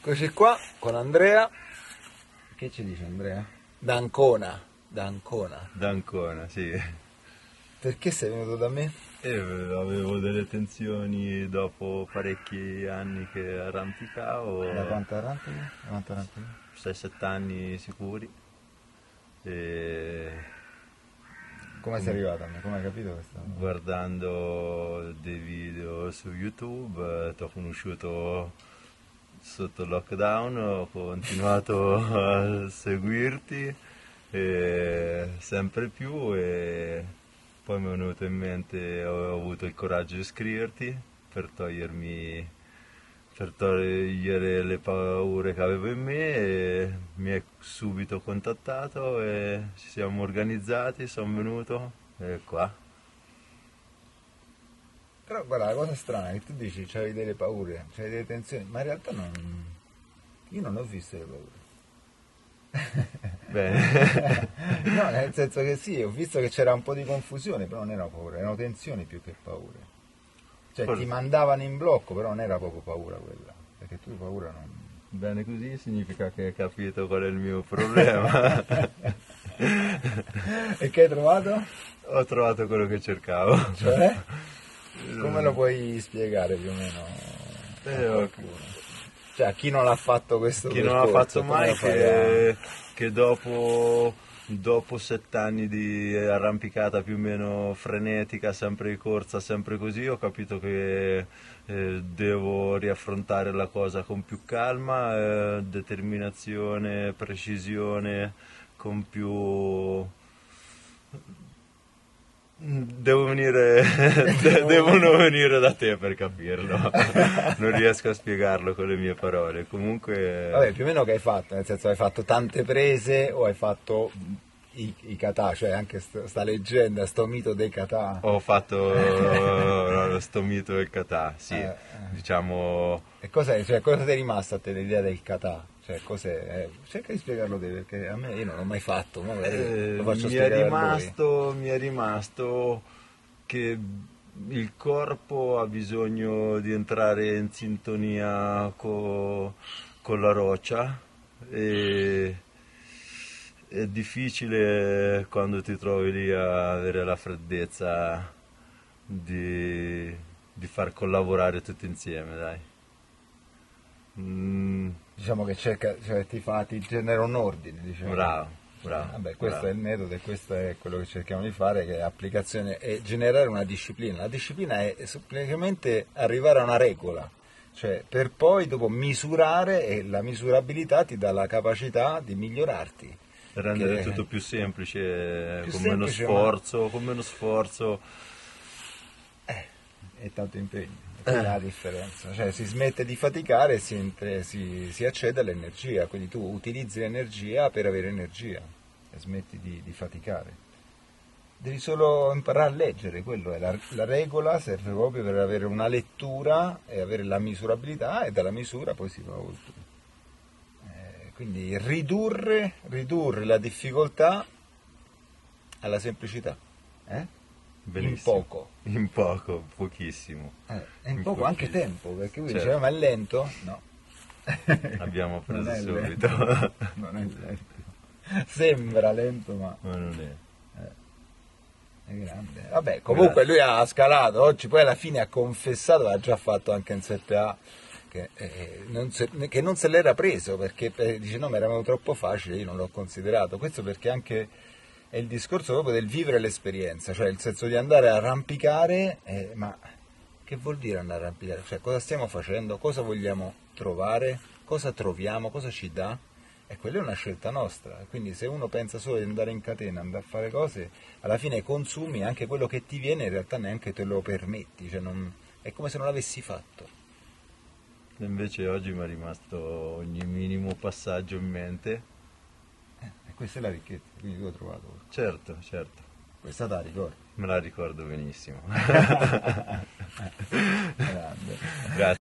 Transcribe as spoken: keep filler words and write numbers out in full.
Eccoci qua con Andrea. Che ci dice Andrea? D'Ancona. D'Ancona. D'Ancona, sì. Perché sei venuto da me? E avevo delle tensioni dopo parecchi anni che arrampicavo. Da quanto arrampichi? Da quanto arrampichi? sei sette anni sicuri. E Come sei arrivato a me? Come hai capito questa? guardando dei video su YouTube ti ho conosciuto sotto il lockdown, ho continuato a seguirti e sempre più e poi mi è venuto in mente, ho avuto il coraggio di scriverti per togliermi, per togliere le paure che avevo in me e mi hai subito contattato e ci siamo organizzati, sono venuto e qua. Però guarda, la cosa strana è che tu dici c'avevi delle paure, c'avevi delle tensioni, ma in realtà non... io non ho visto le paure. Bene. No, nel senso che sì, ho visto che c'era un po' di confusione, però non erano paure, erano tensioni più che paure. Cioè Forse. ti mandavano in blocco, però non era proprio paura quella, perché tu paura non... Bene così significa che hai capito qual è il mio problema. E che hai trovato? Ho trovato quello che cercavo. Cioè? Come lo puoi spiegare più o meno a Eh, qualcuno? Cioè a chi non l'ha fatto questo Chi non l'ha percorso, fatto come mai lo fai che, che dopo, dopo sette anni di arrampicata più o meno frenetica, sempre di corsa, sempre così, ho capito che eh, devo riaffrontare la cosa con più calma, eh, determinazione, precisione, con più... Devo venire, de- devono venire da te per capirlo, non riesco a spiegarlo con le mie parole. Comunque, a... Vabbè, più o meno che hai fatto? Nel senso hai fatto tante prese o hai fatto i, i kata, cioè anche st- sta leggenda, sto mito dei kata? ho fatto lo sto mito del kata, sì, Eh, eh. diciamo... E cos'è, cioè, cosa ti è rimasto a te l'idea del kata? Cioè, cos'è? Eh, cerca di spiegarlo te, perché a me io non l'ho mai fatto, mo Eh, lo faccio mi è spiegare a lui. rimasto, mi è rimasto che il corpo ha bisogno di entrare in sintonia co- con la roccia e è difficile quando ti trovi lì a avere la freddezza di, di far collaborare tutti insieme, dai. Mm, Diciamo che cerca, cioè ti fa, ti genera un ordine, diciamo. bravo, bravo. Vabbè, questo bravo. è il metodo e questo è quello che cerchiamo di fare, che è applicazione e generare una disciplina. La disciplina è semplicemente arrivare a una regola, cioè per poi dopo misurare e la misurabilità ti dà la capacità di migliorarti. Rendere Che- tutto più semplice, Più con semplice, meno sforzo, con meno sforzo. e tanto impegno. E quella è la differenza, cioè si smette di faticare e si, entre- si, si accede all'energia, quindi tu utilizzi l'energia per avere energia e smetti di, di faticare. Devi solo imparare a leggere, quello è la, la regola, serve proprio per avere una lettura e avere la misurabilità e dalla misura poi si va oltre. Eh, quindi ridurre, ridurre la difficoltà alla semplicità. Eh? Benissimo. In poco. In poco, pochissimo. Eh, e in In poco anche pochissimo. tempo, perché lui Certo. diceva ma è lento? No. Abbiamo Non preso è subito. lento. Non è lento. Sembra lento, ma Ma non è. è grande. Vabbè, comunque Grazie. lui ha scalato, oggi poi alla fine ha confessato, l'ha già fatto anche in sette A, che, eh, non se, che non se l'era preso, perché eh, dice no, mi era venuto troppo facile, io non l'ho considerato. Questo perché anche è il discorso proprio del vivere l'esperienza, cioè il senso di andare a arrampicare, eh, ma che vuol dire andare a arrampicare? Cioè cosa stiamo facendo, cosa vogliamo trovare, cosa troviamo, cosa ci dà? E quella è una scelta nostra, quindi se uno pensa solo di andare in catena, andare a fare cose, alla fine consumi anche quello che ti viene, in realtà neanche te lo permetti, cioè non, è come se non l'avessi fatto. Invece oggi mi è rimasto ogni minimo passaggio in mente. Eh, e questa è la ricchezza, quindi tu hai trovato. Certo, certo. Questa te la ricordi. Me la ricordo benissimo. Grande. Grazie.